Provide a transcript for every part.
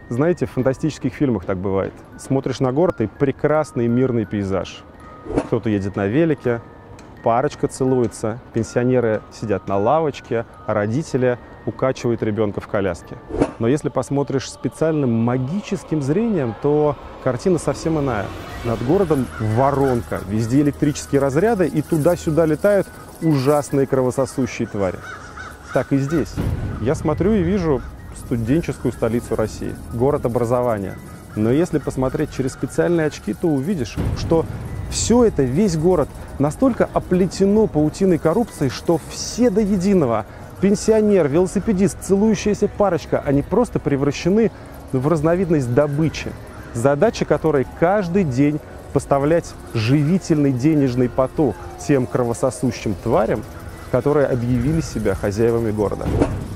Знаете, в фантастических фильмах так бывает. Смотришь на город и прекрасный мирный пейзаж. Кто-то едет на велике, парочка целуется, пенсионеры сидят на лавочке, а родители укачивают ребенка в коляске. Но если посмотришь специальным магическим зрением, то картина совсем иная. Над городом воронка, везде электрические разряды, и туда-сюда летают ужасные кровососущие твари. Так и здесь. Я смотрю и вижу студенческую столицу России, город образования. Но если посмотреть через специальные очки, то увидишь, что все это, весь город, настолько оплетено паутиной коррупции, что все до единого, пенсионер, велосипедист, целующаяся парочка, они просто превращены в разновидность добычи, задача которой каждый день поставлять живительный денежный поток тем кровососущим тварям, которые объявили себя хозяевами города.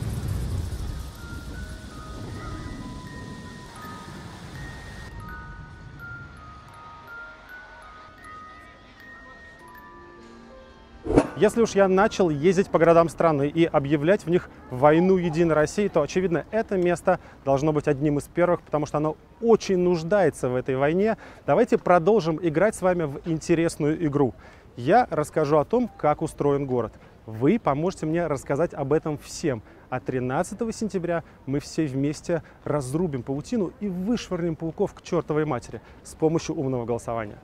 Если уж я начал ездить по городам страны и объявлять в них войну Единой России, то, очевидно, это место должно быть одним из первых, потому что оно очень нуждается в этой войне. Давайте продолжим играть с вами в интересную игру. Я расскажу о том, как устроен город. Вы поможете мне рассказать об этом всем. А 13 сентября мы все вместе разрубим паутину и вышвырнем пауков к чертовой матери с помощью умного голосования.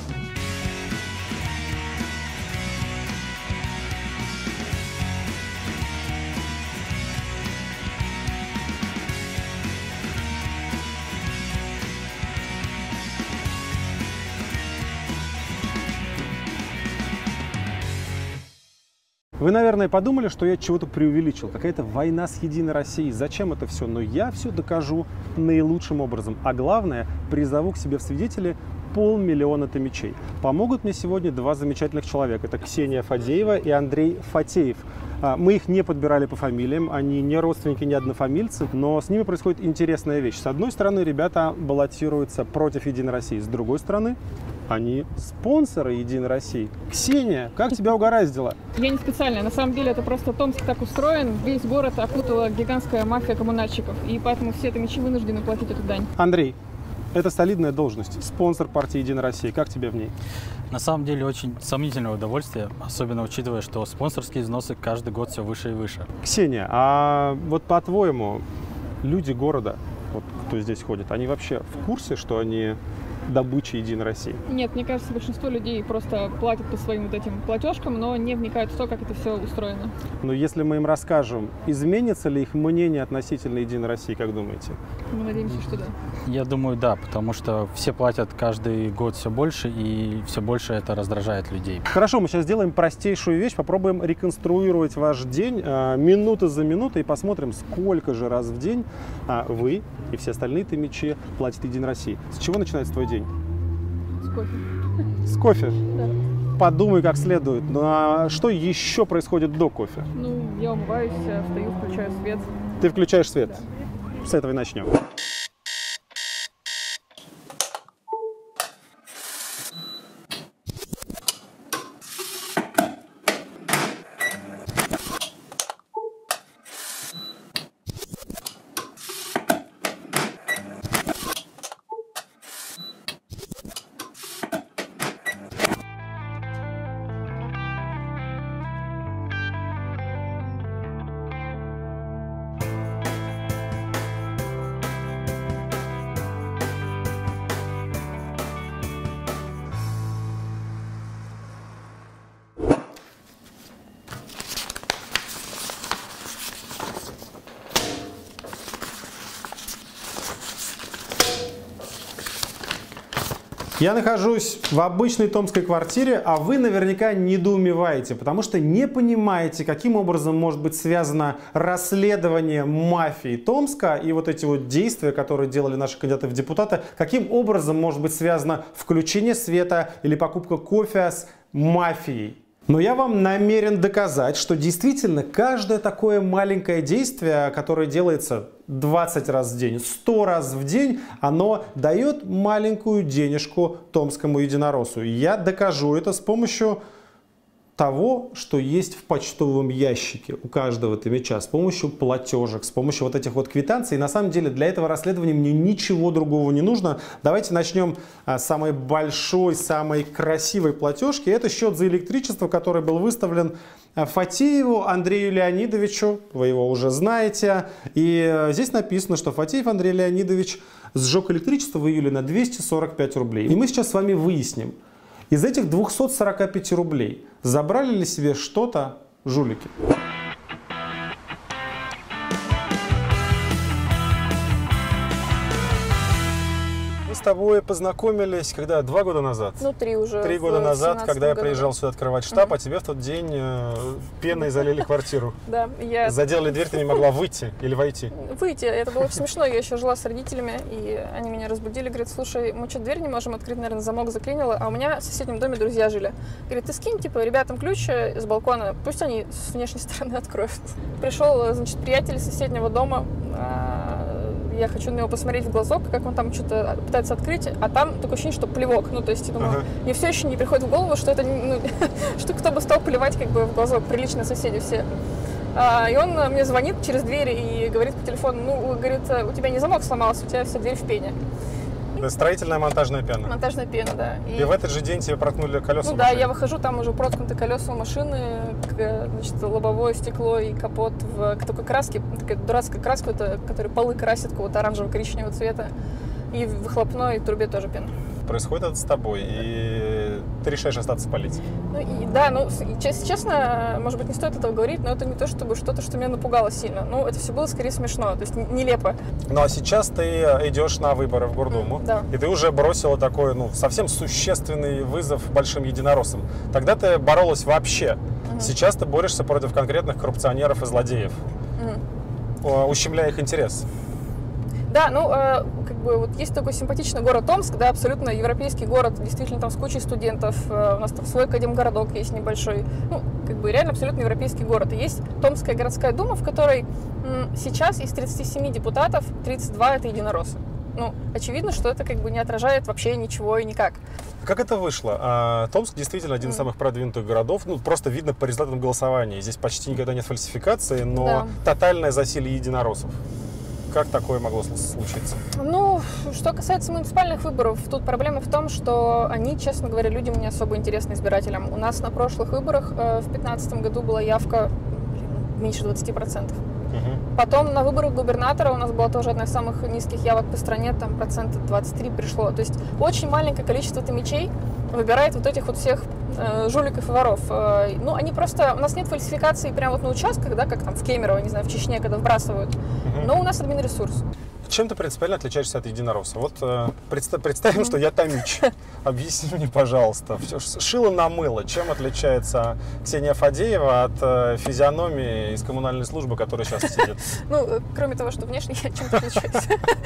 Вы, наверное, подумали, что я чего-то преувеличил. Какая-то война с Единой Россией. Зачем это все? Но я все докажу наилучшим образом. А главное, призову к себе в свидетели 500 000 томичей. Помогут мне сегодня два замечательных человека. Это Ксения Фадеева и Андрей Фатеев. Мы их не подбирали по фамилиям, они не родственники, не однофамильцы, но с ними происходит интересная вещь. С одной стороны, ребята баллотируются против Единой России, с другой стороны, они спонсоры Единой России. Ксения, как тебя угораздило? Я не специально. На самом деле это просто Томск так устроен. Весь город окутала гигантская мафия коммунальщиков. И поэтому все томичи вынуждены платить эту дань. Андрей, это солидная должность. Спонсор партии Единой России. Как тебе в ней? На самом деле очень сомнительное удовольствие, особенно учитывая, что спонсорские взносы каждый год все выше и выше. Ксения, а вот по-твоему, люди города, вот кто здесь ходит, они вообще в курсе, что они добыча Единой России? Нет, мне кажется, большинство людей просто платят по своим вот этим платежкам, но не вникают в то, как это все устроено. Но если мы им расскажем, изменится ли их мнение относительно Единой России, как думаете? Мы надеемся, что да. Я думаю, да, потому что все платят каждый год все больше, и все больше это раздражает людей. Хорошо, мы сейчас сделаем простейшую вещь, попробуем реконструировать ваш день минута за минутой и посмотрим, сколько же раз в день вы и все остальные томичи платят Единой России. С чего начинается твой день? С кофе. С кофе? Да. Подумай как следует. Ну а что еще происходит до кофе? Ну, я умываюсь, встаю, включаю свет. Ты включаешь свет? Да. С этого и начнем. Я нахожусь в обычной томской квартире, а вы наверняка недоумеваете, потому что не понимаете, каким образом может быть связано расследование мафии Томска и вот эти вот действия, которые делали наши кандидаты в депутаты, каким образом может быть связано включение света или покупка кофе с мафией. Но я вам намерен доказать, что действительно каждое такое маленькое действие, которое делается 20 раз в день, 100 раз в день, оно дает маленькую денежку томскому единороссу. Я докажу это с помощью того, что есть в почтовом ящике у каждого томича, с помощью платежек, с помощью вот этих вот квитанций. И на самом деле для этого расследования мне ничего другого не нужно. Давайте начнем с самой большой, самой красивой платежки. Это счет за электричество, который был выставлен Фатееву Андрею Леонидовичу. Вы его уже знаете. И здесь написано, что Фатеев Андрей Леонидович сжег электричество в июле на 245 рублей. И мы сейчас с вами выясним, из этих 245 рублей забрали ли себе что-то жулики? Мы с тобой познакомились, когда? 2 года назад? Ну, 3 уже. 3 года назад, когда я приезжал сюда открывать штаб, а тебе в тот день пеной залили квартиру. Да, я... Заделали дверь, ты не могла выйти или войти? Выйти, это было очень смешно. Я еще жила с родителями, и они меня разбудили, говорят: слушай, мы что, дверь не можем открыть, наверное, замок заклинило, а у меня в соседнем доме друзья жили. Говорит, ты скинь, типа, ребятам ключ с балкона, пусть они с внешней стороны откроют. Пришел, значит, приятель из соседнего дома, я хочу на него посмотреть в глазок, как он там что-то пытается открыть, а там такое ощущение, что плевок. Ну, то есть, я думаю, мне все еще не приходит в голову, что это, ну, что кто бы стал плевать как бы в глазок, приличные соседи все. И он мне звонит через дверь и говорит по телефону: ну, говорит, у тебя не замок сломался, у тебя вся дверь в пене. Строительная монтажная пена. Монтажная пена, да. И в этот же день тебе проткнули колеса? Ну да, я выхожу, там уже проткнуты колеса у машины, значит, лобовое стекло и капот в такой краске, такая дурацкая краска, которая полы красит какого-то оранжево-коричневого цвета. И в выхлопной трубе тоже пена. Происходит это с тобой, и ты решаешь остаться в полиции. Ну, и, да, ну, честно, может быть, не стоит этого говорить, но это не то, чтобы что-то, что меня напугало сильно. Ну, это все было скорее смешно, то есть нелепо. Ну, а сейчас ты идешь на выборы в Гордуму, да. И ты уже бросила такой, ну, совсем существенный вызов большим единороссам. Тогда ты боролась вообще. Сейчас ты борешься против конкретных коррупционеров и злодеев, ущемляя их интерес. Да, ну, как бы вот есть такой симпатичный город Томск, да, абсолютно европейский город, действительно там с кучей студентов, у нас там свой академгородок есть небольшой, ну, как бы реально абсолютно европейский город. И есть Томская городская дума, в которой сейчас из 37 депутатов 32 это единороссы. Ну, очевидно, что это как бы не отражает вообще ничего и никак. Как это вышло? Томск действительно один из самых продвинутых городов. Ну, просто видно по результатам голосования. Здесь почти никогда нет фальсификации, но тотальное засилье единороссов. Как такое могло случиться? Ну, что касается муниципальных выборов, тут проблема в том, что они, честно говоря, людям не особо интересны, избирателям. У нас на прошлых выборах в 2015 году была явка меньше 20%. Потом на выборах губернатора у нас была тоже одна из самых низких явок по стране, там 23% пришло. То есть очень маленькое количество томичей выбирает вот этих вот всех жуликов и воров. Ну, они просто... У нас нет фальсификации прямо вот на участках, да, как там в Кемерово, не знаю, в Чечне, когда вбрасывают. Но у нас админресурс. Чем ты принципиально отличаешься от единоросса? Вот представим, что я томич. Объясни мне, пожалуйста, шило на мыло. Чем отличается Ксения Фадеева от физиономии из коммунальной службы, которая сейчас сидит? Ну, кроме того, что внешне я чем-то отличаюсь.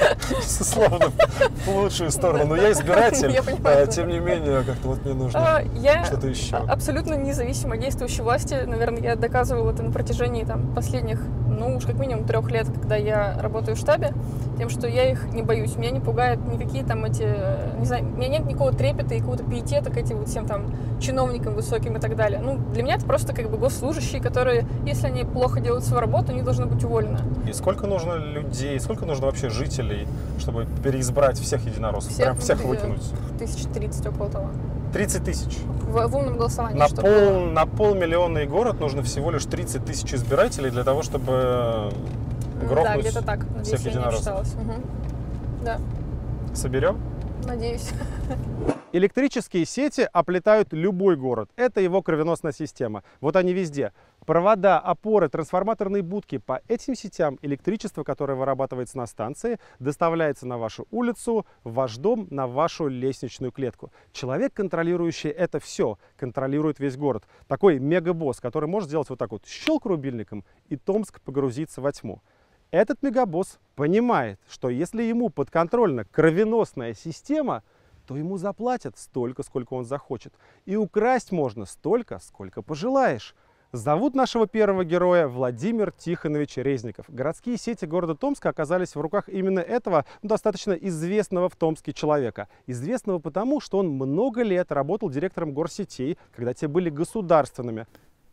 Словно в лучшую сторону. Но я избиратель, тем не менее, как-то вот мне нужно что-то еще. Я абсолютно независимо действующей власти. Наверное, я доказывала это на протяжении последних, ну, уж как минимум 3 лет, когда я работаю в штабе, тем, что я их не боюсь. Меня не пугают никакие там эти, не знаю, у меня нет никакого трепета и какого-то пиетета к этим вот всем там чиновникам высоким и так далее. Ну, для меня это просто как бы госслужащие, которые, если они плохо делают свою работу, они должны быть уволены. И сколько нужно людей, сколько нужно вообще жителей, чтобы переизбрать всех единороссов? Прям всех выкинуть? 1030 около того. 30 тысяч? В умном голосовании. На полмиллионный город нужно всего лишь 30 тысяч избирателей для того, чтобы грохнуть, да, где-то так. Надеюсь, всех единороссов. Да. Соберем? Надеюсь. Электрические сети оплетают любой город. Это его кровеносная система. Вот они везде. Провода, опоры, трансформаторные будки. По этим сетям электричество, которое вырабатывается на станции, доставляется на вашу улицу, в ваш дом, на вашу лестничную клетку. Человек, контролирующий это все, контролирует весь город. Такой мегабосс, который может сделать вот так вот щелк рубильником, и Томск погрузится во тьму. Этот мегабосс понимает, что если ему подконтрольна кровеносная система, то ему заплатят столько, сколько он захочет. И украсть можно столько, сколько пожелаешь. Зовут нашего первого героя Владимир Тихонович Резников. Городские сети города Томска оказались в руках именно этого достаточно известного в Томске человека. Известного потому, что он много лет работал директором горсетей, когда те были государственными.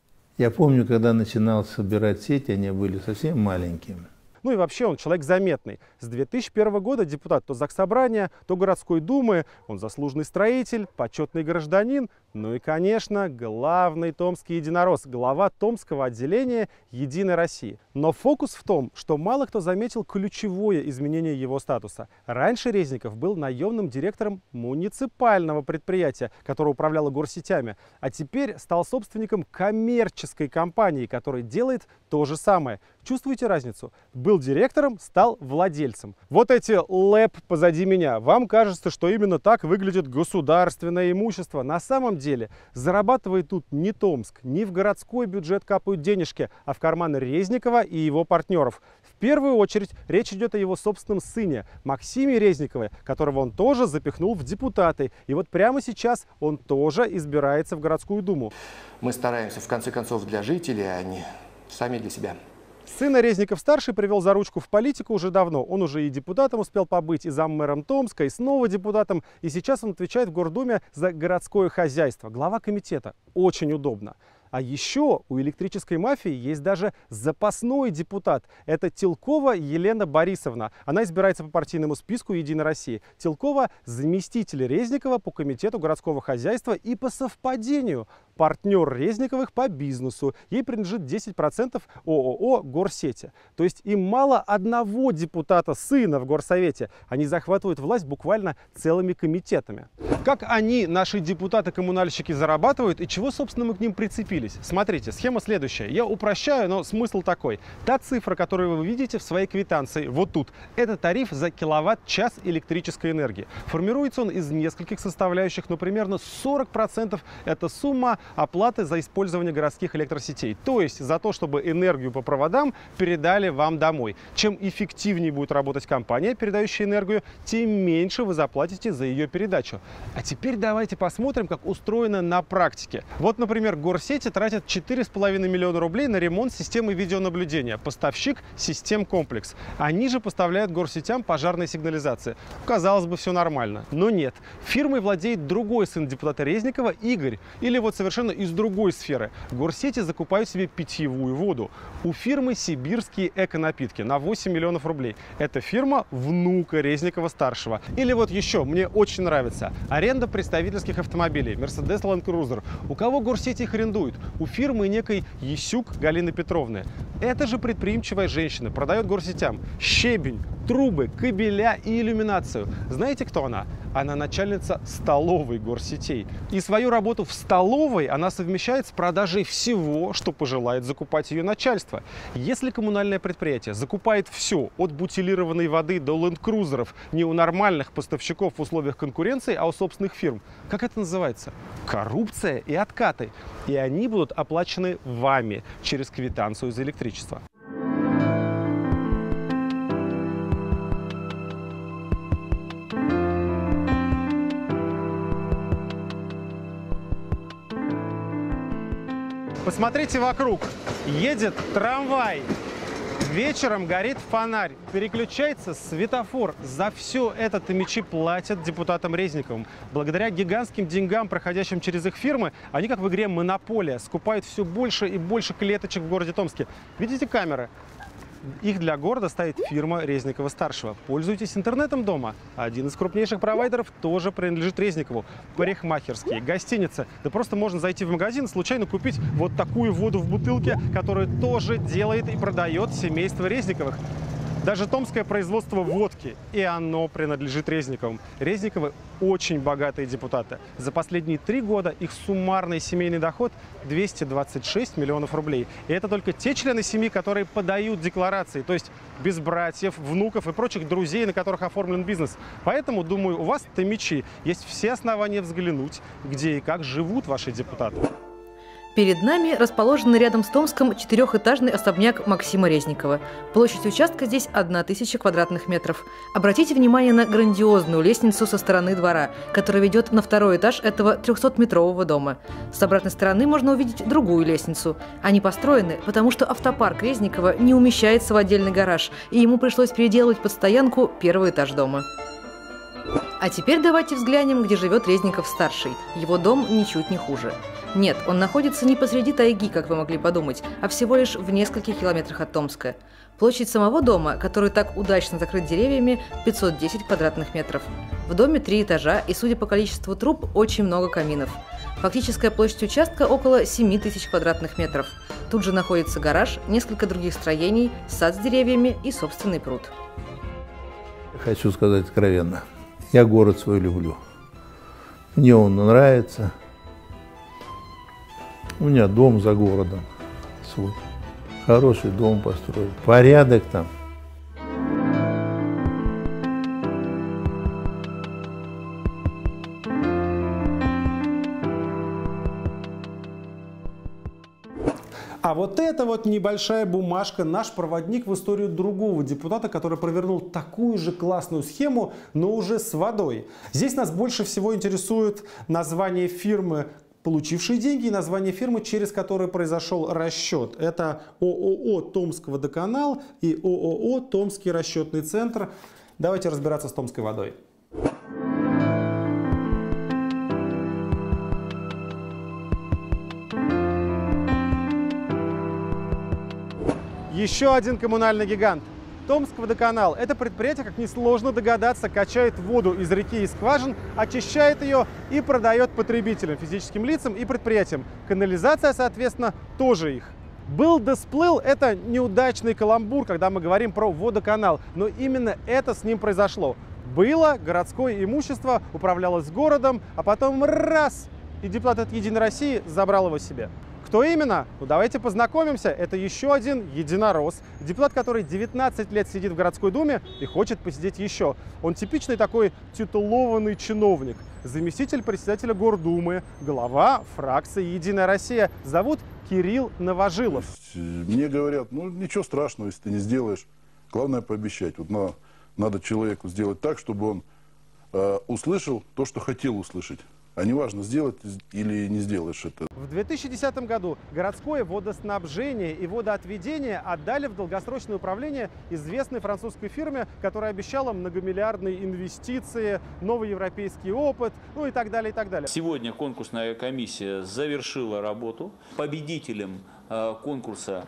Я помню, когда начинал собирать сети, они были совсем маленькими. Ну и вообще он человек заметный. С 2001 года депутат то Заксобрания, то городской думы. Он заслуженный строитель, почетный гражданин. Ну и, конечно, главный томский единорос, глава томского отделения «Единой России». Но фокус в том, что мало кто заметил ключевое изменение его статуса. Раньше Резников был наемным директором муниципального предприятия, которое управляло горсетями, а теперь стал собственником коммерческой компании, которая делает то же самое. Чувствуете разницу? Был директором, стал владельцем. Вот эти ЛЭП позади меня. Вам кажется, что именно так выглядит государственное имущество. На самом деле зарабатывает тут не Томск, не в городской бюджет капают денежки, а в карманы Резникова и его партнеров. В первую очередь речь идет о его собственном сыне Максиме Резникове, которого он тоже запихнул в депутаты. И вот прямо сейчас он тоже избирается в городскую думу. Мы стараемся в конце концов для жителей, а не сами для себя. Сына Резников-старший привел за ручку в политику уже давно. Он уже и депутатом успел побыть, и заммэром Томска, и снова депутатом. И сейчас он отвечает в Гордуме за городское хозяйство. Глава комитета. Очень удобно. А еще у электрической мафии есть даже запасной депутат. Это Телкова Елена Борисовна. Она избирается по партийному списку «Единой России». Телкова – заместитель Резникова по комитету городского хозяйства и по совпадению партнер Резниковых по бизнесу. Ей принадлежит 10% ООО «Горсети». То есть им мало одного депутата сына в горсовете. Они захватывают власть буквально целыми комитетами. Как они, наши депутаты-коммунальщики, зарабатывают и чего, собственно, мы к ним прицепились? Смотрите, схема следующая. Я упрощаю, но смысл такой. Та цифра, которую вы видите в своей квитанции, вот тут, это тариф за киловатт-час электрической энергии. Формируется он из нескольких составляющих, но примерно 40% это сумма оплаты за использование городских электросетей. То есть за то, чтобы энергию по проводам передали вам домой. Чем эффективнее будет работать компания, передающая энергию, тем меньше вы заплатите за ее передачу. А теперь давайте посмотрим, как устроено на практике. Вот, например, горсети тратят 4,5 миллиона рублей на ремонт системы видеонаблюдения. Поставщик «Системкомплекс». Они же поставляют горсетям пожарной сигнализации. Казалось бы, все нормально. Но нет. Фирмой владеет другой сын депутата Резникова, Игорь. Или вот совершенно из другой сферы. Горсети закупают себе питьевую воду. У фирмы «Сибирские эконапитки» на 8 миллионов рублей. Это фирма внука Резникова-старшего. Или вот еще, мне очень нравится, аренда представительских автомобилей. Mercedes Land Cruiser. У кого горсети их арендуют? У фирмы некой Ясюк Галины Петровны. Эта же предприимчивая женщина продает горсетям щебень, трубы, кабеля и иллюминацию. Знаете, кто она? Она начальница столовой горсетей. И свою работу в столовой она совмещает с продажей всего, что пожелает закупать ее начальство. Если коммунальное предприятие закупает все, от бутилированной воды до ленд-крузеров, не у нормальных поставщиков в условиях конкуренции, а у собственных фирм, как это называется? Коррупция и откаты. И они будут оплачены вами через квитанцию за электричество. Посмотрите вокруг. Едет трамвай. Вечером горит фонарь. Переключается светофор. За все это томичи платят депутатам Резниковым. Благодаря гигантским деньгам, проходящим через их фирмы, они, как в игре «Монополия», скупают все больше и больше клеточек в городе Томске. Видите камеры? Их для города ставит фирма Резникова-старшего. Пользуйтесь интернетом дома. Один из крупнейших провайдеров тоже принадлежит Резникову. Парикмахерские, гостиницы. Да просто можно зайти в магазин и случайно купить вот такую воду в бутылке, которую тоже делает и продает семейство Резниковых. Даже томское производство водки, и оно принадлежит Резниковым. Резниковы очень богатые депутаты. За последние 3 года их суммарный семейный доход 226 миллионов рублей. И это только те члены семьи, которые подают декларации, то есть без братьев, внуков и прочих друзей, на которых оформлен бизнес. Поэтому, думаю, у вас, томичи, есть все основания взглянуть, где и как живут ваши депутаты. Перед нами расположенный рядом с Томском четырехэтажный особняк Максима Резникова. Площадь участка здесь 1000 квадратных метров. Обратите внимание на грандиозную лестницу со стороны двора, которая ведет на второй этаж этого 300-метрового дома. С обратной стороны можно увидеть другую лестницу. Они построены, потому что автопарк Резникова не умещается в отдельный гараж, и ему пришлось переделывать под стоянку первый этаж дома. А теперь давайте взглянем, где живет Резников-старший. Его дом ничуть не хуже. Нет, он находится не посреди тайги, как вы могли подумать, а всего лишь в нескольких километрах от Томска. Площадь самого дома, который так удачно закрыт деревьями, 510 квадратных метров. В доме 3 этажа и, судя по количеству труб, очень много каминов. Фактическая площадь участка около 7000 квадратных метров. Тут же находится гараж, несколько других строений, сад с деревьями и собственный пруд. Хочу сказать откровенно, я город свой люблю. Мне он нравится. У меня дом за городом свой. Хороший дом построил. Порядок там. А вот это вот небольшая бумажка, наш проводник в историю другого депутата, который провернул такую же классную схему, но уже с водой. Здесь нас больше всего интересует название фирмы, получившие деньги, и название фирмы, через которую произошел расчет. Это ООО «Томскводоканал» и ООО «Томский расчетный центр». Давайте разбираться с Томской водой. Еще один коммунальный гигант. Томскводоканал. Это предприятие, как несложно догадаться, качает воду из реки и скважин, очищает ее и продает потребителям, физическим лицам и предприятиям. Канализация, соответственно, тоже их. Был да сплыл – это неудачный каламбур, когда мы говорим про водоканал. Но именно это с ним произошло. Было городское имущество, управлялось городом, а потом раз – и депутат от «Единой России» забрал его себе. Кто именно? Ну, давайте познакомимся. Это еще один единорос. Депутат, который 19 лет сидит в городской думе и хочет посидеть еще. Он типичный такой титулованный чиновник. Заместитель председателя Гордумы, глава фракции «Единая Россия». Зовут Кирилл Новожилов. Мне говорят, ну ничего страшного, если ты не сделаешь. Главное пообещать. Вот надо человеку сделать так, чтобы он услышал то, что хотел услышать. А не важно, сделать или не сделаешь это. В 2010 году городское водоснабжение и водоотведение отдали в долгосрочное управление известной французской фирме, которая обещала многомиллиардные инвестиции, новый европейский опыт, ну и так далее, и так далее. Сегодня конкурсная комиссия завершила работу. Победителем конкурса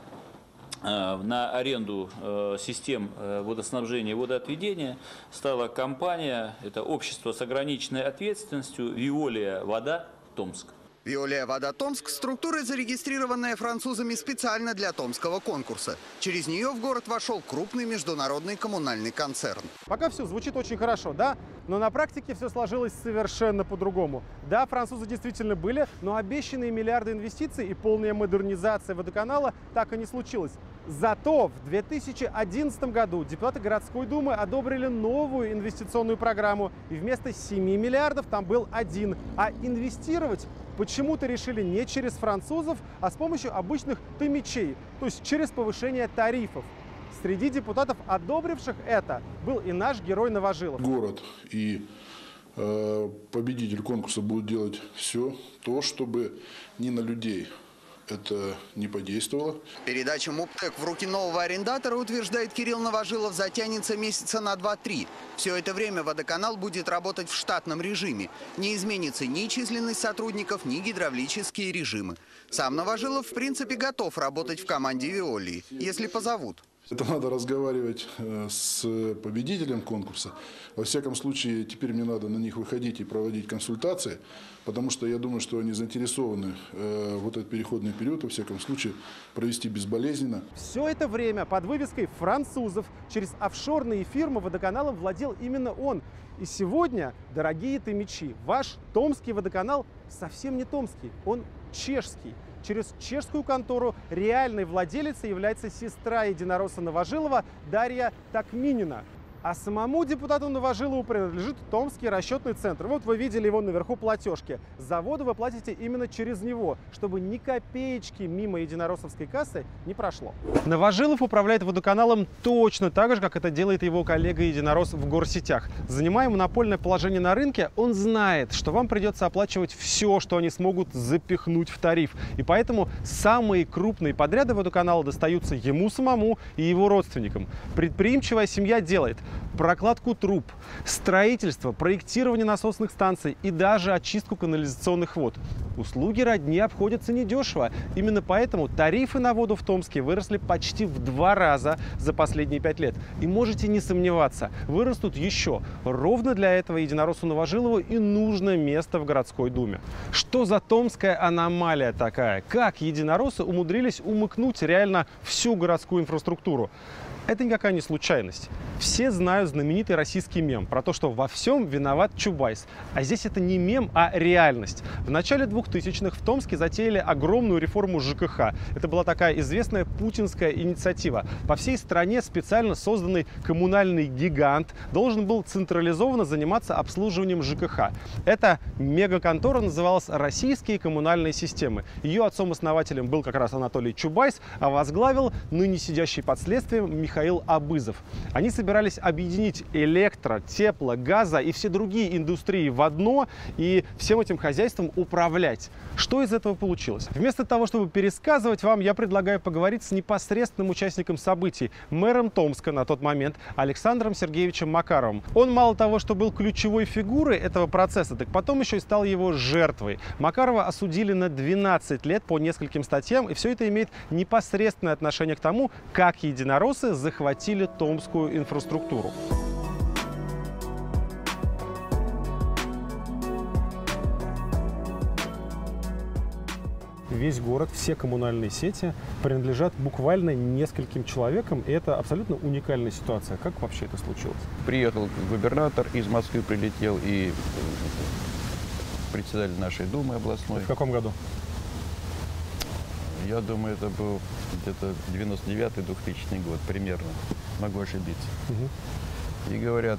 на аренду систем водоснабжения и водоотведения стала компания, это общество с ограниченной ответственностью «Веолия Вода Томск». «Веолия Вода Томск» – структура, зарегистрированная французами специально для томского конкурса. Через нее в город вошел крупный международный коммунальный концерн. Пока все звучит очень хорошо, да? Но на практике все сложилось совершенно по-другому. Да, французы действительно были, но обещанные миллиарды инвестиций и полная модернизация водоканала так и не случилось. Зато в 2011 году депутаты городской думы одобрили новую инвестиционную программу. И вместо 7 миллиардов там был 1. А инвестировать почему-то решили не через французов, а с помощью обычных томичей, то есть через повышение тарифов. Среди депутатов, одобривших это, был и наш герой Новожилов. Город и победитель конкурса будут делать все то, чтобы не на людей это не подействовало. Передача МУПТЭК в руки нового арендатора, утверждает Кирилл Новожилов, затянется месяца на 2-3. Все это время водоканал будет работать в штатном режиме. Не изменится ни численность сотрудников, ни гидравлические режимы. Сам Новожилов, в принципе, готов работать в команде «Веолии», если позовут. Это надо разговаривать с победителем конкурса. Во всяком случае, теперь мне надо на них выходить и проводить консультации, потому что я думаю, что они заинтересованы вот этот переходный период, во всяком случае, провести безболезненно. Все это время под вывеской французов через офшорные фирмы водоканалом владел именно он. И сегодня, дорогие томичи, ваш томский водоканал совсем не томский, он чешский. Через чешскую контору реальной владелицей является сестра единоросса Новожилова Дарья Такминина. А самому депутату Новожилову принадлежит Томский расчетный центр. Вот вы видели его наверху платежки. С завода вы платите именно через него, чтобы ни копеечки мимо единороссовской кассы не прошло. Новожилов управляет водоканалом точно так же, как это делает его коллега-единорос в горсетях. Занимая монопольное положение на рынке, он знает, что вам придется оплачивать все, что они смогут запихнуть в тариф. И поэтому самые крупные подряды водоканала достаются ему самому и его родственникам. Предприимчивая семья делает прокладку труб, строительство, проектирование насосных станций и даже очистку канализационных вод. Услуги родни обходятся недешево. Именно поэтому тарифы на воду в Томске выросли почти в 2 раза за последние 5 лет. И можете не сомневаться, вырастут еще. Ровно для этого единороссу Новожилову и нужно место в городской думе. Что за томская аномалия такая? Как единороссы умудрились умыкнуть реально всю городскую инфраструктуру? Это никакая не случайность. Все знают знаменитый российский мем про то, что во всем виноват Чубайс. А здесь это не мем, а реальность. В начале 2000-х в Томске затеяли огромную реформу ЖКХ. Это была такая известная путинская инициатива. По всей стране специально созданный коммунальный гигант должен был централизованно заниматься обслуживанием ЖКХ. Эта мегаконтора называлась «Российские коммунальные системы». Ее отцом-основателем был как раз Анатолий Чубайс, а возглавил ныне сидящий под следствием Михаил Абызов. Они собирались объединить электро, тепло, газа и все другие индустрии в одно и всем этим хозяйством управлять. Что из этого получилось? Вместо того, чтобы пересказывать вам, я предлагаю поговорить с непосредственным участником событий, мэром Томска на тот момент Александром Сергеевичем Макаровым. Он мало того, что был ключевой фигурой этого процесса, так потом еще и стал его жертвой. Макарова осудили на 12 лет по нескольким статьям, и все это имеет непосредственное отношение к тому, как единороссы захватили томскую инфраструктуру. Весь город, все коммунальные сети принадлежат буквально нескольким человекам, и это абсолютно уникальная ситуация. Как вообще это случилось? Приехал губернатор из Москвы, прилетел, и председатель нашей Думы областной. В каком году? Я думаю, это был где-то 99-2000 год, примерно. Могу ошибиться. И говорят,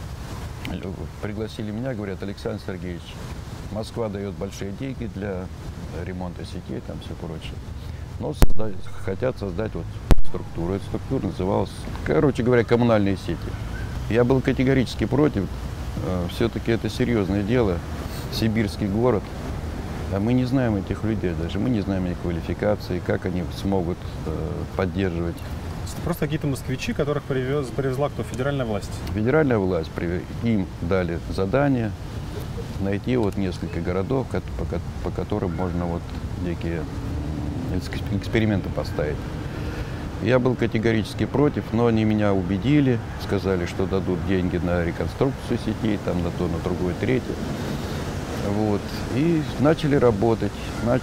пригласили меня, говорят: Александр Сергеевич, Москва дает большие деньги для ремонта сетей, там все прочее. Но хотят создать вот структуру. Эта структура называлась, короче говоря, коммунальные сети. Я был категорически против. Все-таки это серьезное дело. Сибирский город. А мы не знаем этих людей даже, мы не знаем их квалификации, как они смогут поддерживать. Это просто какие-то москвичи, которых привезла кто? Федеральная власть? Федеральная власть. Им дали задание найти вот несколько городов, по которым можно вот некие эксперименты поставить. Я был категорически против, но они меня убедили, сказали, что дадут деньги на реконструкцию сетей, там на то, на другое, третье. Вот. И начали работать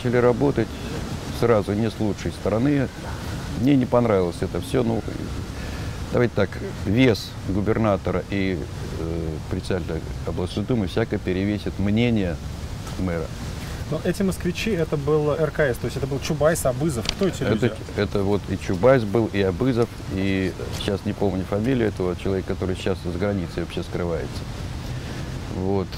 сразу, не с лучшей стороны. Мне не понравилось это все. Ну, давайте так, вес губернатора и председателя областной думы всяко перевесит мнение мэра. Но эти москвичи, это был РКС, то есть это был Чубайс, Абызов. Кто эти люди? Это вот и Чубайс был, и Абызов, и сейчас не помню фамилию этого человека, который сейчас за границей вообще скрывается. Вот.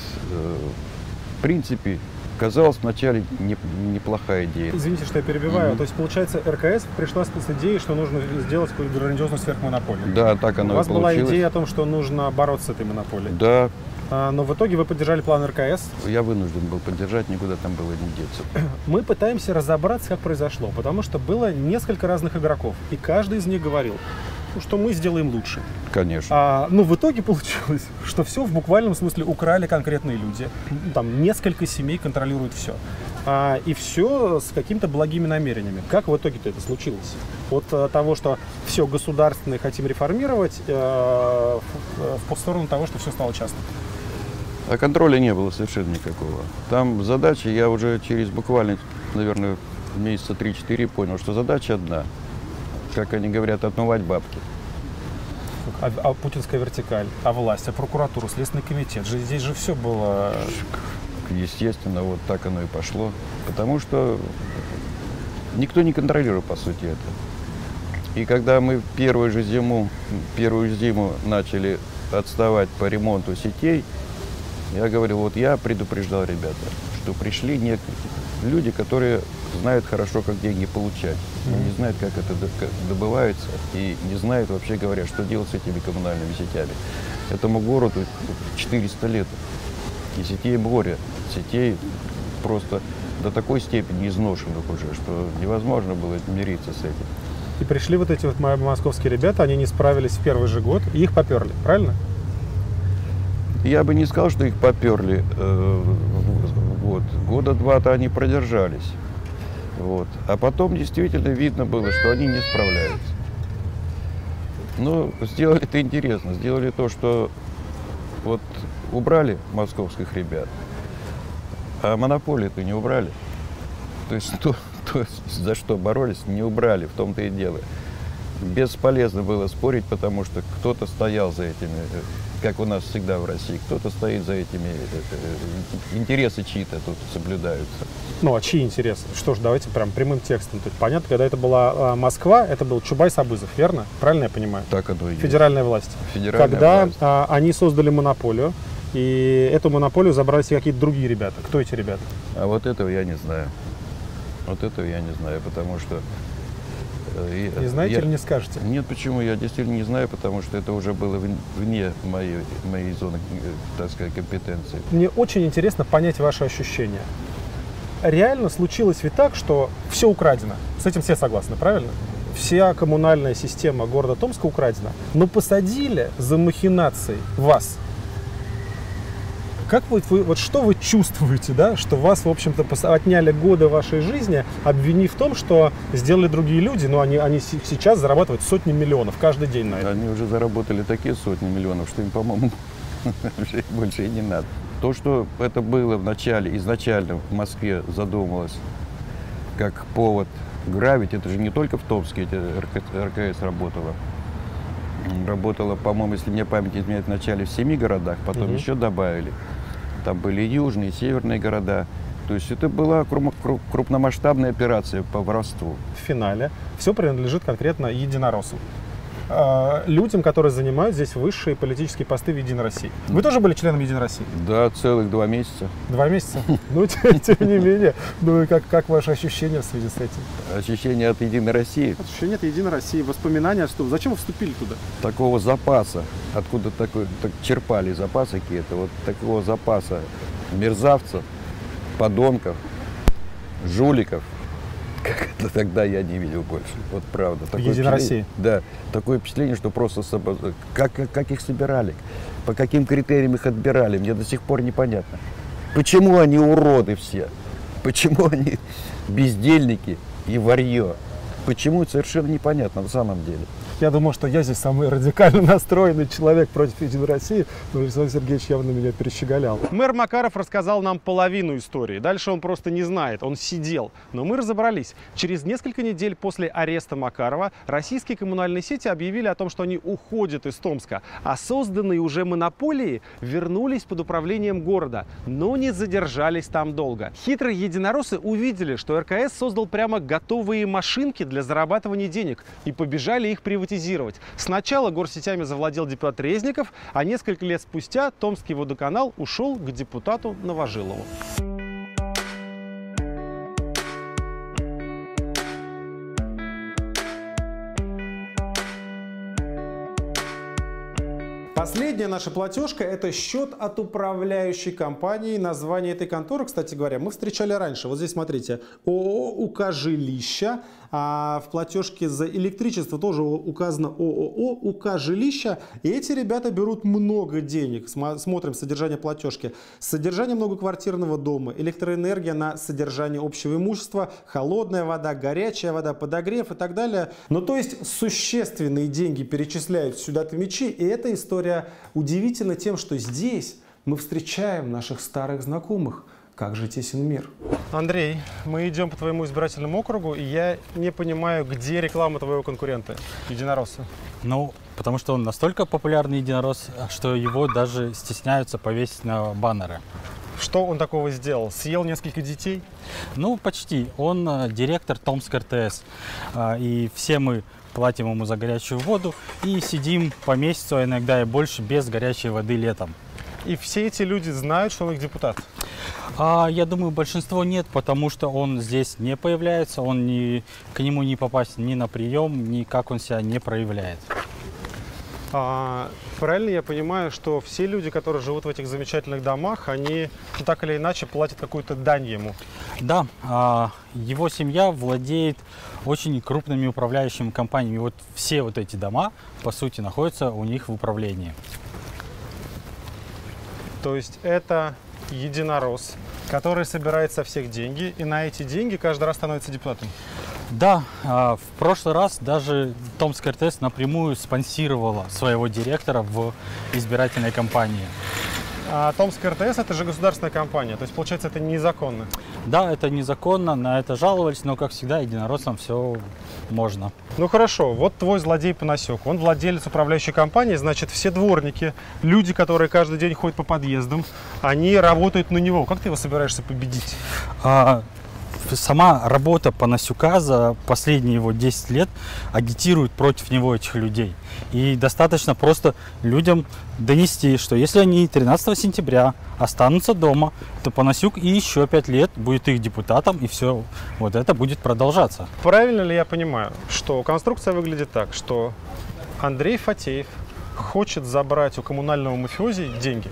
В принципе, казалось вначале неплохая идея. Извините, что я перебиваю. То есть, получается, РКС пришла с идеей, что нужно сделать какую-то грандиозную сверхмонополию. Да, так оно и получилось. У вас была идея о том, что нужно бороться с этой монополией. Да. Но в итоге вы поддержали план РКС. Я вынужден был поддержать, никуда там было не деться. Мы пытаемся разобраться, как произошло, потому что было несколько разных игроков, и каждый из них говорил, что мы сделаем лучше. Конечно. Но в итоге получилось, что все в буквальном смысле украли конкретные люди. Там несколько семей контролируют все. И все с какими-то благими намерениями. Как в итоге-то это случилось? От того, что все государственное хотим реформировать, в сторону того, что все стало частным. А контроля не было совершенно никакого. Там задача, я уже через буквально, наверное, месяца 3-4 понял, что задача одна. Как они говорят, отмывать бабки. А путинская вертикаль, а власть, а прокуратура, Следственный комитет. Здесь же все было... Естественно, вот так оно и пошло. Потому что никто не контролирует, по сути, это. И когда мы первую зиму начали отставать по ремонту сетей, я говорил, вот я предупреждал ребята, что пришли некие люди, которые знают хорошо, как деньги получать, но не знают, как это добывается, и не знают, вообще говоря, что делать с этими коммунальными сетями. Этому городу 400 лет. И сетей море, сетей просто до такой степени изношенных уже, что невозможно было мириться с этим. И пришли вот эти вот московские ребята, они не справились в первый же год, и их поперли, правильно? Я бы не сказал, что их поперли. Вот. Года два-то они продержались. Вот. А потом действительно видно было, что они не справляются. Но сделали это интересно. Сделали то, что вот убрали московских ребят, а монополию-то не убрали. То есть то, за что боролись, не убрали, в том-то и дело. Бесполезно было спорить, потому что кто-то стоял за этими, как у нас всегда в России, кто-то стоит за этими, интересы чьи-то тут соблюдаются. Ну, а чьи интересы? Что ж, давайте прям прямым текстом. Тут понятно, когда это была Москва, это был Чубайс-Абызов, верно? Правильно я понимаю? Так оно и есть. Федеральная власть. Федеральная власть. Они создали монополию, и эту монополию забрали себе какие-то другие ребята. Кто эти ребята? А вот этого я не знаю. Вот этого я не знаю, потому что... Не знаете или не скажете? Нет, почему? Я действительно не знаю, потому что это уже было вне моей зоны, так сказать, компетенции. Мне очень интересно понять ваши ощущения. Реально случилось ведь так, что все украдено. С этим все согласны, правильно? Вся коммунальная система города Томска украдена. Но посадили за махинацией вас. Как вот что вы чувствуете, да, что вас, в общем-то, отняли годы вашей жизни, обвинив в том, что сделали другие люди, но они сейчас зарабатывают сотни миллионов каждый день на это? Они уже заработали такие сотни миллионов, что им, по-моему, больше и не надо. То, что это было в начале, изначально в Москве задумалось как повод грабить, это же не только в Томске РКС работала. Работала, по-моему, если мне память изменяет, в начале в 7 городах, потом еще добавили. Там были южные, северные города. То есть это была крупномасштабная операция по воровству. В финале все принадлежит конкретно единороссам. Людям, которые занимают здесь высшие политические посты в Единой России. Вы тоже были членом Единой России? Да, целых 2 месяца. 2 месяца? Ну, тем не менее. Ну, как ваши ощущения в связи с этим? Ощущения от Единой России? Ощущения от Единой России, воспоминания, что зачем вы вступили туда? Такого запаса, откуда черпали запасы какие-то, вот такого запаса мерзавцев, подонков, жуликов, как это тогда я не видел больше. Вот правда. В Единой России? Да. Такое впечатление, что просто как их собирали, по каким критериям их отбирали, мне до сих пор непонятно. Почему они уроды все? Почему они бездельники и варьё? Почему, это совершенно непонятно на самом деле. Я думаю, что я здесь самый радикально настроенный человек против Единой России, но Александр Сергеевич явно меня перещеголял. Мэр Макаров рассказал нам половину истории. Дальше он просто не знает, он сидел. Но мы разобрались. Через несколько недель после ареста Макарова российские коммунальные сети объявили о том, что они уходят из Томска, а созданные уже монополии вернулись под управлением города, но не задержались там долго. Хитрые единороссы увидели, что РКС создал прямо готовые машинки для зарабатывания денег и побежали их приватизировать. Сначала горсетями завладел депутат Резников, а несколько лет спустя Томский водоканал ушел к депутату Новожилову. Последняя наша платежка – это счет от управляющей компании. Название этой конторы, кстати говоря, мы встречали раньше. Вот здесь смотрите, ООО «УК-Жилища». А в платежке за электричество тоже указано ООО «УК-Жилища». И эти ребята берут много денег. Смотрим содержание платежки. Содержание многоквартирного дома, электроэнергия на содержание общего имущества, холодная вода, горячая вода, подогрев и так далее. Ну, то есть существенные деньги перечисляют сюда томичи. И эта история удивительна тем, что здесь мы встречаем наших старых знакомых. Как же тесен мир. Андрей, мы идем по твоему избирательному округу, и я не понимаю, где реклама твоего конкурента, единоросса. Ну, потому что он настолько популярный единорос, что его даже стесняются повесить на баннеры. Что он такого сделал? Съел несколько детей? Ну, почти. Он директор Томской РТС. И все мы платим ему за горячую воду и сидим по месяцу, а иногда и больше, без горячей воды летом. И все эти люди знают, что он их депутат? Я думаю, большинство нет, потому что он здесь не появляется, к нему не попасть ни на прием, ни как он себя не проявляет. Правильно я понимаю, что все люди, которые живут в этих замечательных домах, они так или иначе платят какую-то дань ему? Да, его семья владеет очень крупными управляющими компаниями. Вот все вот эти дома, по сути, находятся у них в управлении. То есть это единорос, который собирает со всех деньги, и на эти деньги каждый раз становится депутатом? Да, в прошлый раз даже Томская РТС напрямую спонсировала своего директора в избирательной кампании. А Томская РТС – это же государственная компания, то есть, получается, это незаконно? Да, это незаконно, на это жаловались, но, как всегда, единороссам все можно. Ну хорошо, вот твой злодей Панасюк, он владелец управляющей компании, значит, все дворники, люди, которые каждый день ходят по подъездам, они работают на него. Как ты его собираешься победить? Сама работа Панасюка за последние его 10 лет агитирует против него этих людей. И достаточно просто людям донести, что если они 13 сентября останутся дома, то Панасюк и еще 5 лет будет их депутатом, и все вот это будет продолжаться. Правильно ли я понимаю, что конструкция выглядит так, что Андрей Фатеев хочет забрать у коммунального мафиози деньги?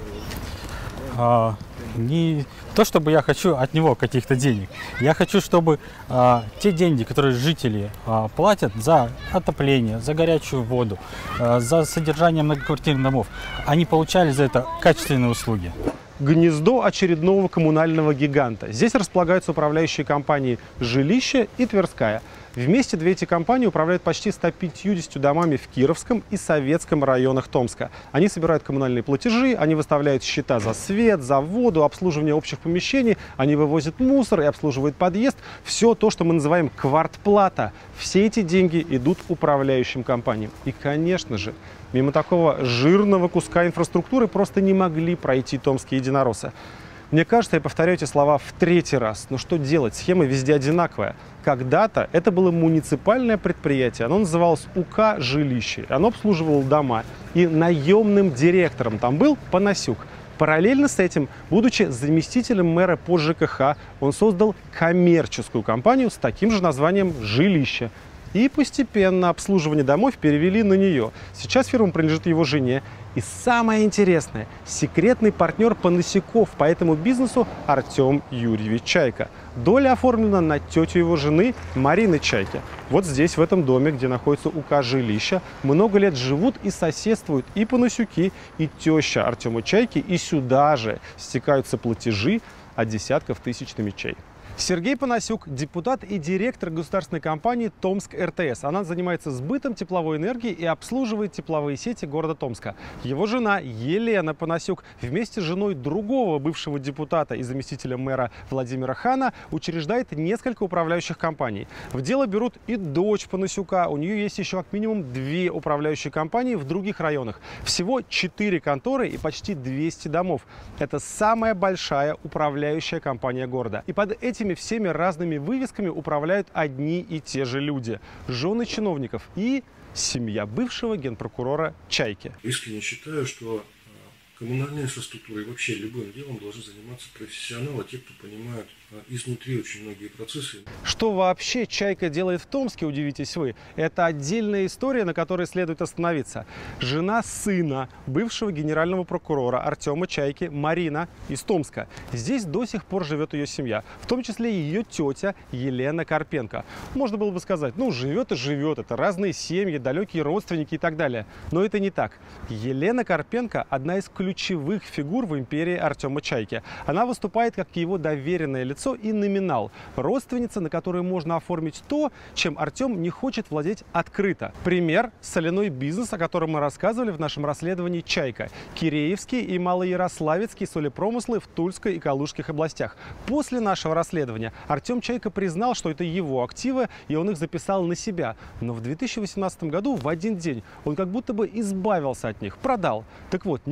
Не то, чтобы я хочу от него каких-то денег. Я хочу, чтобы те деньги, которые жители платят за отопление, за горячую воду, за содержание многоквартирных домов, они получали за это качественные услуги. Гнездо очередного коммунального гиганта. Здесь располагаются управляющие компании «Жилище» и «Тверская». Вместе две эти компании управляют почти 150 домами в Кировском и Советском районах Томска. Они собирают коммунальные платежи, они выставляют счета за свет, за воду, обслуживание общих помещений, они вывозят мусор и обслуживают подъезд. Все то, что мы называем квартплата. Все эти деньги идут управляющим компаниям. И, конечно же, мимо такого жирного куска инфраструктуры просто не могли пройти томские единороссы. Мне кажется, я повторяю эти слова в третий раз. Но что делать? Схема везде одинаковая. Когда-то это было муниципальное предприятие. Оно называлось УК «Жилище». Оно обслуживало дома. И наемным директором там был Панасюк. Параллельно с этим, будучи заместителем мэра по ЖКХ, он создал коммерческую компанию с таким же названием «Жилище». И постепенно обслуживание домов перевели на нее. Сейчас фирма принадлежит его жене. И самое интересное, секретный партнер Панасюков по этому бизнесу Артем Юрьевич Чайка. Доля оформлена на тетю его жены Марины Чайки. Вот здесь, в этом доме, где находится УК «Жилище», много лет живут и соседствуют и Панасюки, и теща Артема Чайки. И сюда же стекаются платежи от десятков тысяч на мечей. Сергей Панасюк – депутат и директор государственной компании «Томск РТС». Она занимается сбытом тепловой энергии и обслуживает тепловые сети города Томска. Его жена Елена Панасюк вместе с женой другого бывшего депутата и заместителя мэра Владимира Хана учреждает несколько управляющих компаний. В дело берут и дочь Панасюка. У нее есть еще как минимум 2 управляющие компании в других районах. Всего 4 конторы и почти 200 домов. Это самая большая управляющая компания города. И под этими всеми разными вывесками управляют одни и те же люди. Жены чиновников и семья бывшего генпрокурора Чайки. Искренне считаю, что коммунальной инфраструктурой и вообще любым делом должны заниматься профессионалы, те, кто понимают изнутри очень многие процессы. Что вообще Чайка делает в Томске, удивитесь вы? Это отдельная история, на которой следует остановиться. Жена сына бывшего генерального прокурора Артема Чайки, Марина, из Томска. Здесь до сих пор живет ее семья, в том числе ее тетя Елена Карпенко. Можно было бы сказать, ну живет и живет, это разные семьи, далекие родственники и так далее. Но это не так. Елена Карпенко – одна из ключевых фигур в империи Артема Чайки. Она выступает как его доверенное лицо и номинал. Родственница, на которую можно оформить то, чем Артем не хочет владеть открыто. Пример – соляной бизнес, о котором мы рассказывали в нашем расследовании «Чайка». Киреевские и Малоярославецкие солепромыслы в Тульской и Калужских областях. После нашего расследования Артем Чайка признал, что это его активы, и он их записал на себя. Но в 2018 году в один день он как будто бы избавился от них, продал. Так вот, не избавился,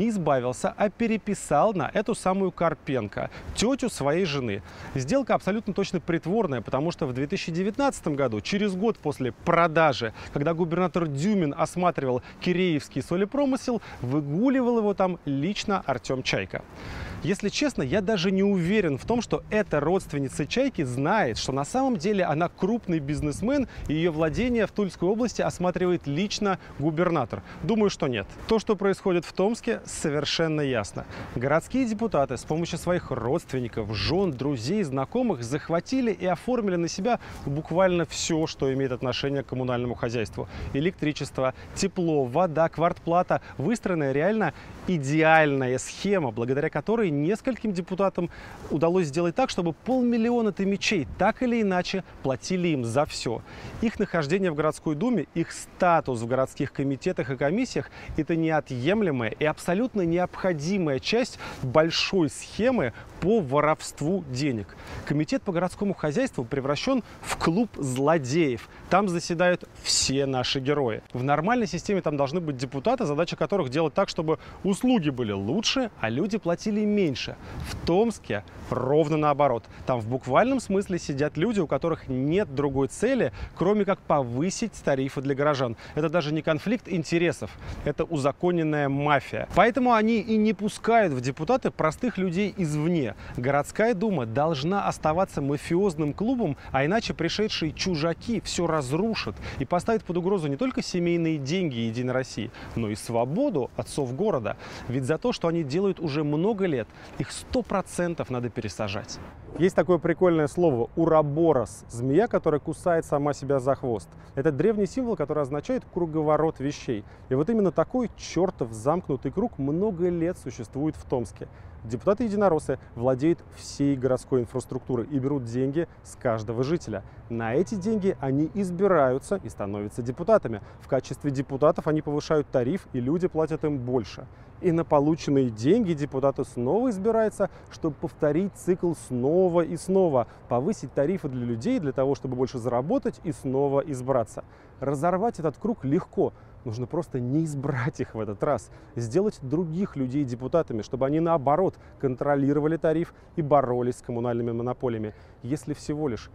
избавился, а переписал на эту самую Карпенко, тетю своей жены. Сделка абсолютно точно притворная, потому что в 2019 году, через год после продажи, когда губернатор Дюмин осматривал Киреевский солепромысел, выгуливал его там лично Артем Чайка. Если честно, я даже не уверен в том, что эта родственница Чайки знает, что на самом деле она крупный бизнесмен, и ее владение в Тульской области осматривает лично губернатор. Думаю, что нет. То, что происходит в Томске, совершенно ясно. Городские депутаты с помощью своих родственников, жен, друзей, знакомых захватили и оформили на себя буквально все, что имеет отношение к коммунальному хозяйству. Электричество, тепло, вода, квартплата. Выстроенная реально идеальная схема, благодаря которой нескольким депутатам удалось сделать так, чтобы 500 000 томичей так или иначе платили им за все. Их нахождение в городской думе, их статус в городских комитетах и комиссиях – это неотъемлемая и абсолютно необходимая часть большой схемы по воровству денег. Комитет по городскому хозяйству превращен в клуб злодеев. Там заседают все наши герои. В нормальной системе там должны быть депутаты, задача которых делать так, чтобы услуги были лучше, а люди платили меньше. В Томске ровно наоборот. Там в буквальном смысле сидят люди, у которых нет другой цели, кроме как повысить тарифы для горожан. Это даже не конфликт интересов, это узаконенная мафия. Поэтому они и не пускают в депутаты простых людей извне. Городская дума должна оставаться мафиозным клубом, а иначе пришедшие чужаки все разрушат и поставят под угрозу не только семейные деньги Единой России, но и свободу отцов города. Ведь за то, что они делают уже много лет, их 100% надо пересажать. Есть такое прикольное слово «уроборос» – змея, которая кусает сама себя за хвост. Это древний символ, который означает круговорот вещей. И вот именно такой чертов замкнутый круг много лет существует в Томске. Депутаты-единороссы владеют всей городской инфраструктурой и берут деньги с каждого жителя. На эти деньги они избираются и становятся депутатами. В качестве депутатов они повышают тариф, и люди платят им больше. И на полученные деньги депутаты снова избираются, чтобы повторить цикл снова и снова, повысить тарифы для людей, для того, чтобы больше заработать и снова избраться. Разорвать этот круг легко. Нужно просто не избрать их в этот раз, сделать других людей депутатами, чтобы они, наоборот, контролировали тариф и боролись с коммунальными монополиями. Если всего лишь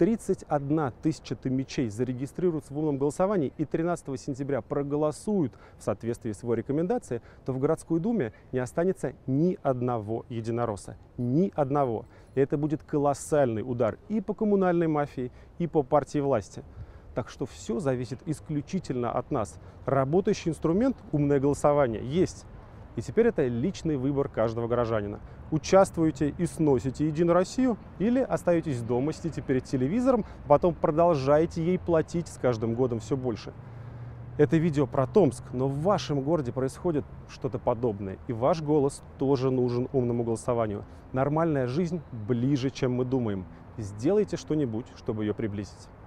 31 000 томичей зарегистрируются в умном голосовании и 13 сентября проголосуют в соответствии с его рекомендацией, то в городской думе не останется ни одного единоросса. Ни одного. И это будет колоссальный удар и по коммунальной мафии, и по партии власти. Так что все зависит исключительно от нас. Работающий инструмент «умное голосование» есть. И теперь это личный выбор каждого горожанина. Участвуете и сносите Единую Россию или остаетесь дома, сидите перед телевизором, потом продолжаете ей платить с каждым годом все больше. Это видео про Томск, но в вашем городе происходит что-то подобное. И ваш голос тоже нужен умному голосованию. Нормальная жизнь ближе, чем мы думаем. Сделайте что-нибудь, чтобы ее приблизить.